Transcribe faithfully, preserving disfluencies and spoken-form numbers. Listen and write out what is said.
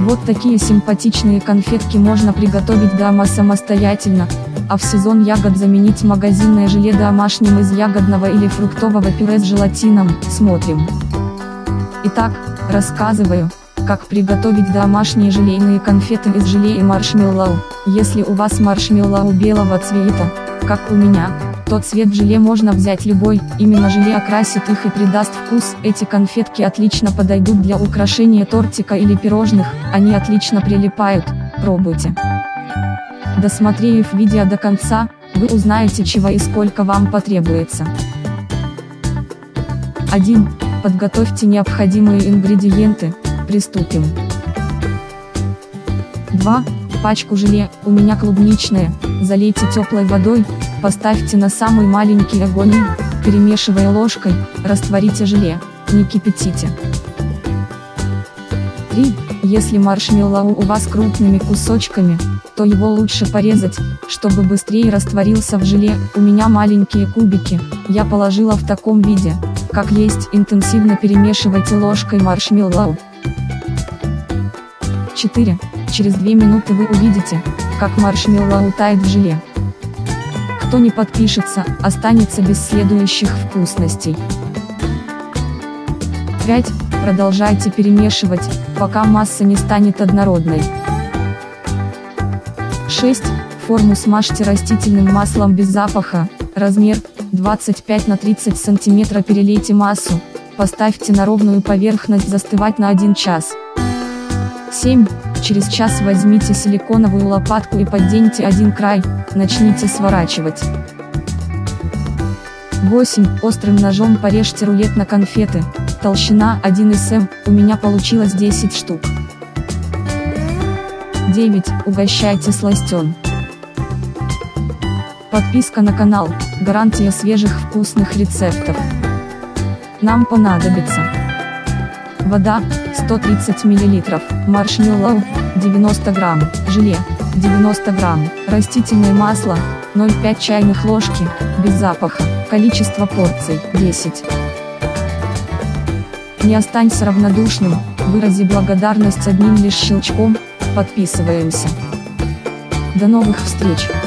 Вот такие симпатичные конфетки можно приготовить дома самостоятельно, а в сезон ягод заменить магазинное желе домашним из ягодного или фруктового пюре с желатином. Смотрим. Итак, рассказываю, как приготовить домашние желейные конфеты из желе и маршмеллоу. Если у вас маршмеллоу белого цвета, как у меня, то цвет желе можно взять любой, именно желе окрасит их и придаст вкус. Эти конфетки отлично подойдут для украшения тортика или пирожных, они отлично прилипают, пробуйте. Досмотрев видео до конца, вы узнаете, чего и сколько вам потребуется. один. Подготовьте необходимые ингредиенты, приступим. два. Пачку желе, у меня клубничное, залейте теплой водой, поставьте на самый маленький огонь и, перемешивая ложкой, растворите желе, не кипятите. три. Если маршмеллоу у вас крупными кусочками, то его лучше порезать, чтобы быстрее растворился в желе. У меня маленькие кубики, я положила в таком виде, как есть. Интенсивно перемешивайте ложкой маршмеллоу. четыре. Через две минуты вы увидите, как маршмеллоу тает в желе. Кто не подпишется, останется без следующих вкусностей. пять. Продолжайте перемешивать, пока масса не станет однородной. шесть. Форму смажьте растительным маслом без запаха, размер двадцать пять на тридцать сантиметров. Перелейте массу, поставьте на ровную поверхность застывать на один час. семь. Через час возьмите силиконовую лопатку и подденьте один край, начните сворачивать. восемь. Острым ножом порежьте рулет на конфеты, толщина один сантиметр, у меня получилось десять штук. девять. Угощайте сластен. Подписка на канал, гарантия свежих вкусных рецептов. Нам понадобится вода, сто тридцать миллилитров, маршмеллоу, девяносто грамм, желе, девяносто грамм, растительное масло, ноль целых пять чайных ложки, без запаха, количество порций, десять. Не останься равнодушным, вырази благодарность одним лишь щелчком, подписываемся. До новых встреч!